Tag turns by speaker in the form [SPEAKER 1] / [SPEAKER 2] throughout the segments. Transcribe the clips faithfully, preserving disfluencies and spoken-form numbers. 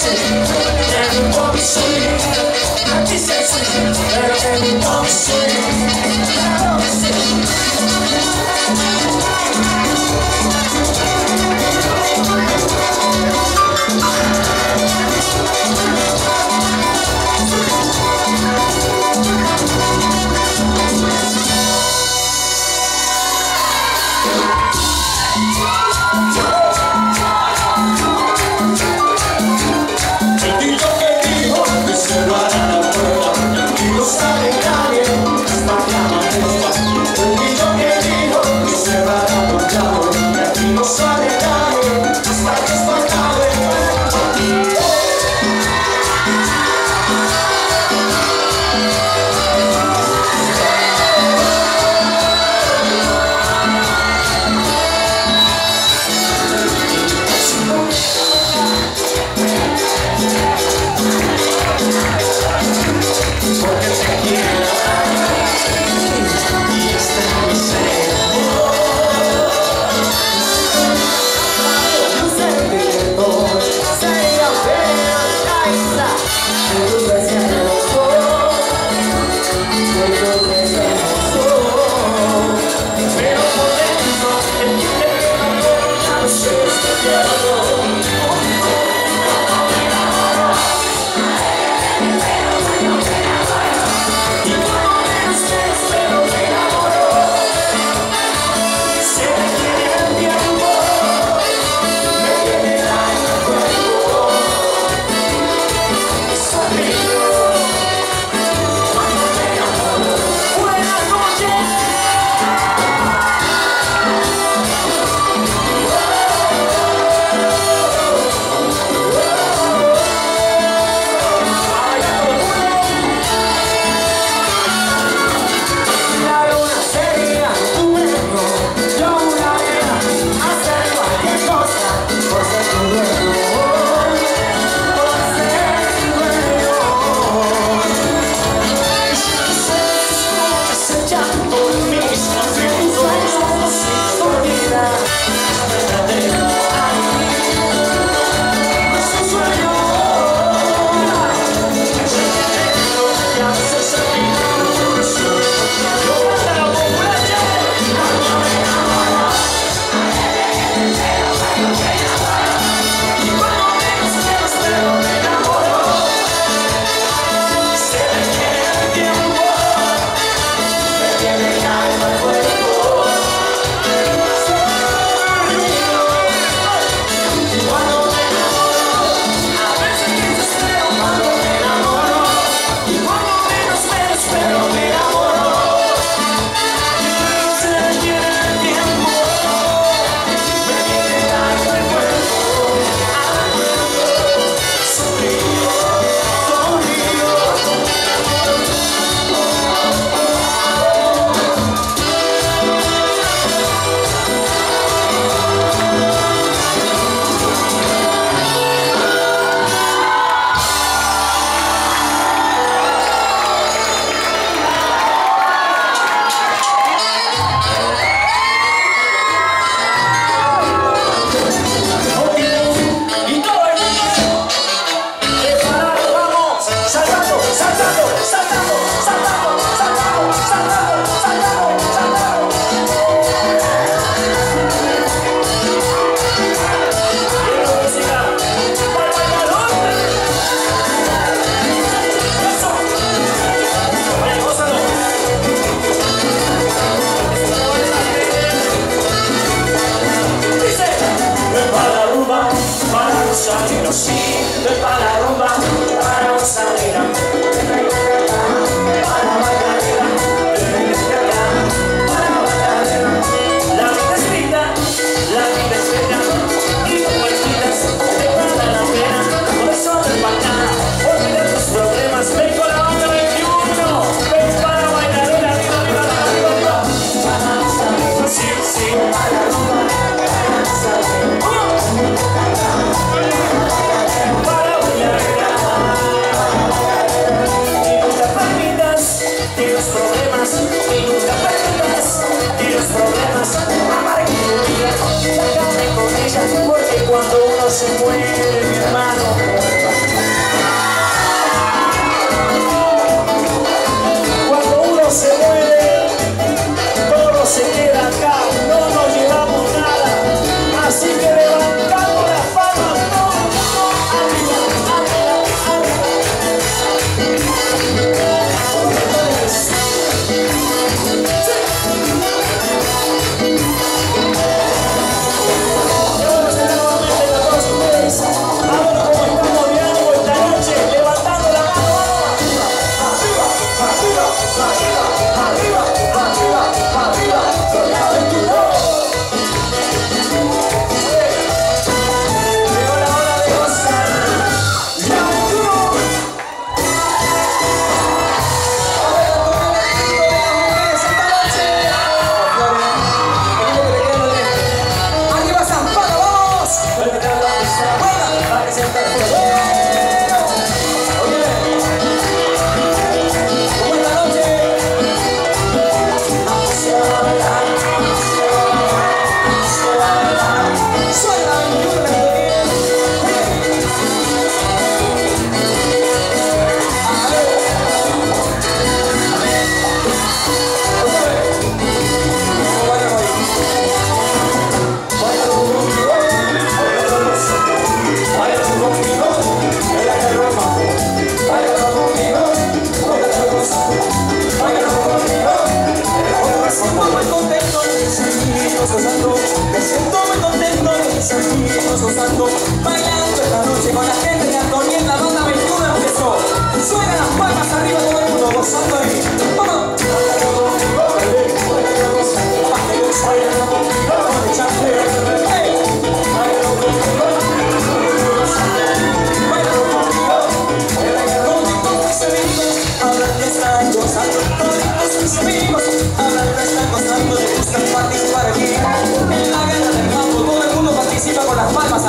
[SPEAKER 1] Cuando uno se muere, mi hermano,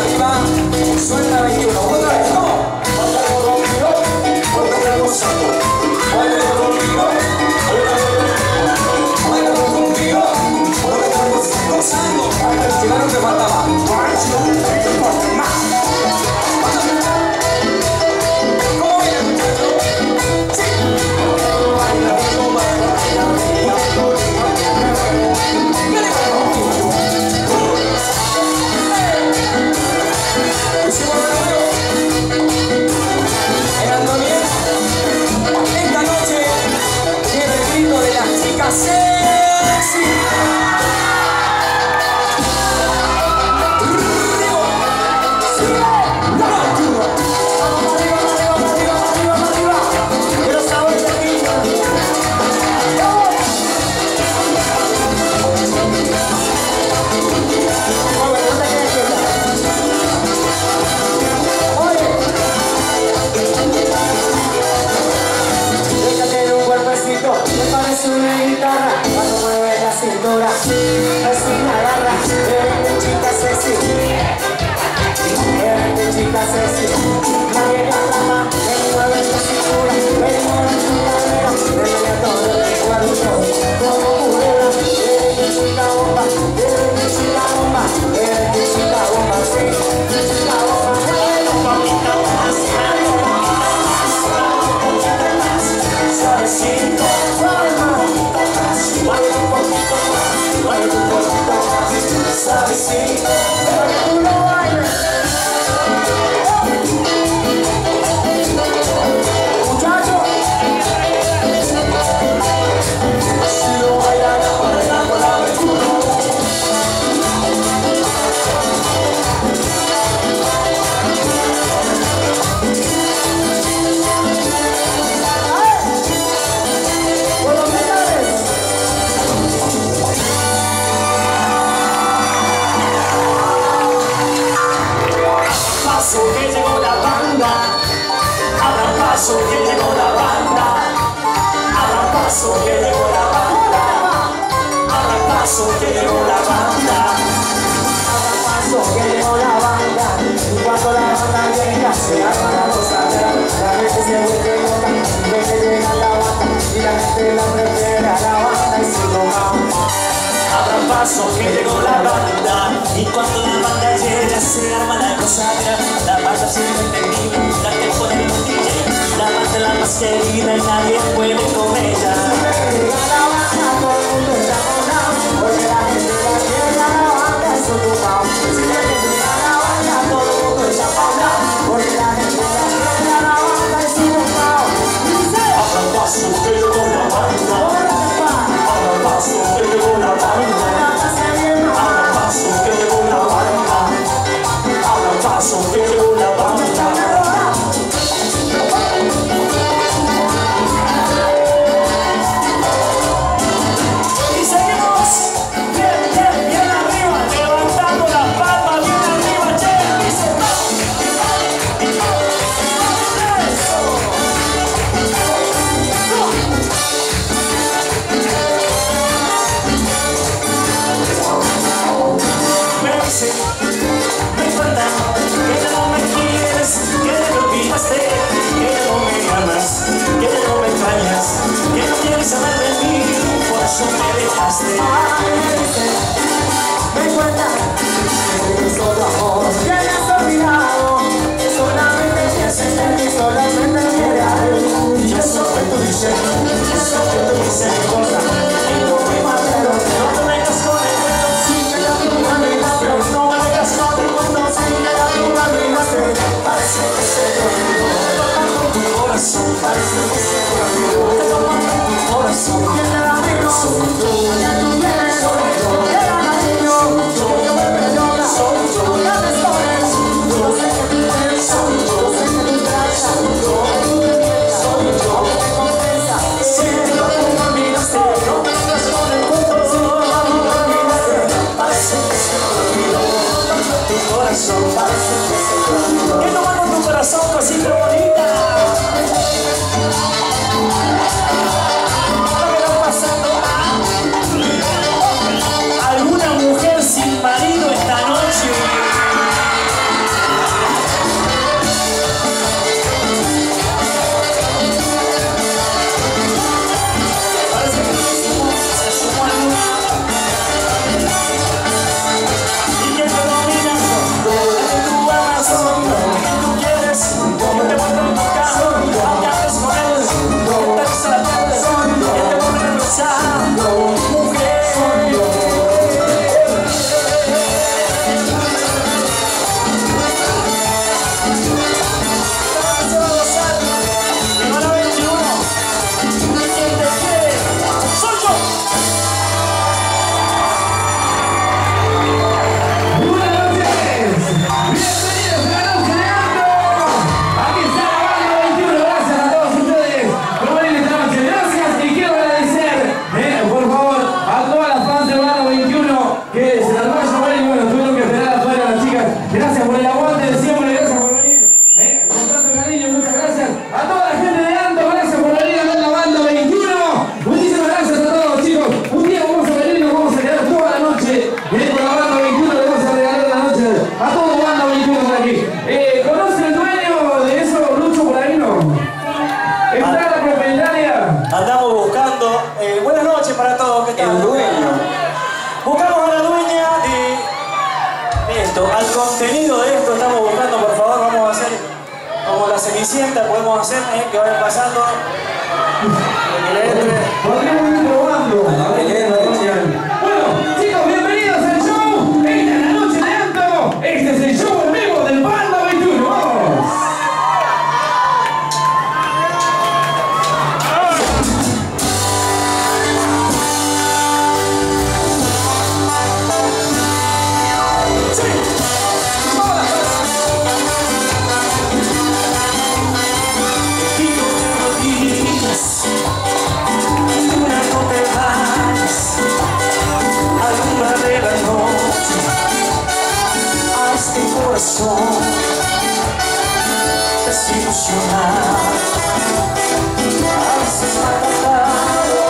[SPEAKER 1] arriba, suelta veintiuno. Otra vez, ¿cómo? Bailando conmigo, bailando gozando. Bailando conmigo, bailando conmigo, bailando gozando. Llegaron que faltaba. ¿Cómo viene, muchachos? Sí. Bailando, bailando, esta noche tiene el grito de las chicas sexy. Me parece una guitarra cuando mueve la cintura. Es una garra, eres mi chica sexy. Eres mi chica sexy. Nadie la trama, me mueve la cintura. Me mueve tu cadera, me mueve todo el cuerpo. Como purera, eres mi chica bomba. Eres mi chica bomba. Eres mi chica bomba, sí. Mi chica bomba, eres mi chica bomba. Suavecito, suave más, baila un poquito más, baila un poquito más, suavecito, pero que tú lo bailes. Muchachos, si lo bailan, bailan con la aventura. Que llegó la banda, abran paso que llegó la banda, abran paso que llegó la banda, abran paso que llegó la banda, abran paso que llegó la banda. Y cuando la banda llega se arma la gozadera, la gente se vuelve loca, ve que llega la banda y la gente la prefiere a la banda y sigo vamos. Abran paso que llegó la banda, y cuando la banda llega se arma la gozadera. La banda se entendible, la que pone el D J, la banda la más querida y nadie puede con ella. Llega la banda, todo el mundo está colado, porque la gente la quiere, la banda es ocupado. Si llega la banda, todo el mundo está colado, porque la gente la quiere, la banda es ocupado. Abran paso que llegó la banda, abran paso que llegó la banda, abran paso que llegó la banda, abran paso que llegó la banda. Y seguimos bien, bien, bien arriba, levantando las palmas bien arriba, che, dice. Eso. Me dice, me falta, que no me quieres, que me olvidaste, que no me amas, que no me extrañas, que no quieres saber de mí, por eso me dejaste. Me cuenta que eres otro amor, que me has olvidado, que solamente piensas en mí, solamente quiere a él. Y eso que tú dices, eso que tú dices, cosa, y no me matero, no te vengas con el cuento, sí que ya tú me olvidaste, no me vengas con el cuento, sí que ya tú me olvidaste. Parece que se te olvidó, tocando tu corazón, parece que se te olvidó, te tomando tu corazón, y el amigo soy tú, ya tú vienes, soy yo, el amigo soy yo, yo me pelota, soy yo, ya me sobres, yo sé que tú eres, soy yo, yo sé que tú traes, soy yo, soy yo, que te confiesa, sí que ya tú me olvidaste, no me vengas con el cuento, sí que ya tú me olvidaste, parece que se te olvidó, tu corazón, parece que se te olvidó, que tomando tu corazón, cosita bonita. ¿Alguna mujer sin marido esta noche?
[SPEAKER 2] aguanten siempre, gracias por venir. ¿Eh? Con tanto cariño, muchas gracias. A toda la gente de Anto, gracias por venir a ver la banda veintiuno. Muchísimas gracias a todos, chicos. Un día vamos a venir y nos vamos a quedar toda la noche. ¿Eh? Con la banda veintiuno le vamos a regalar la noche a toda banda veintiuno de aquí. Eh, ¿Conoce el dueño de eso, Lucho, por ahí no? ¿Está la propietaria?
[SPEAKER 1] Andamos buscando. Eh, buenas noches para todos. ¿Qué tal?
[SPEAKER 3] El dueño.
[SPEAKER 1] Buscamos a la dueña de esto, al contenido de esto estamos buscando, por favor, vamos a hacer como la Cenicienta, podemos hacer eh, que vayan pasando, que le entre.
[SPEAKER 2] Podríamos ir probando.
[SPEAKER 3] A la leyenda inicial.
[SPEAKER 2] Bueno, chicos, bienvenidos al show. Esta es la noche de Anto. Este es el show en vivo del Banda veintiuno. ¡Vamos!
[SPEAKER 1] Corazón desilusionado, a veces maltratado.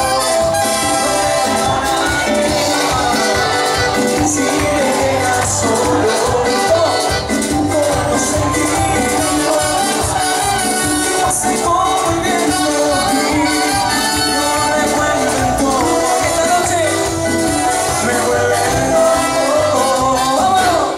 [SPEAKER 1] Si me dejas solo con los sentimientos, no sé cómo vivirlo aquí. No me cuento esta noche, me vuelve loco. ¡Vámonos!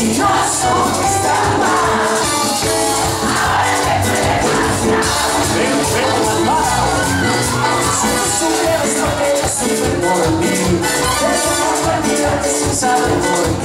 [SPEAKER 1] si no estaba. Ahora te preguntas, pero si no supieras lo que yo sufrí por mí, te voy a olvidarte sin saber por qué.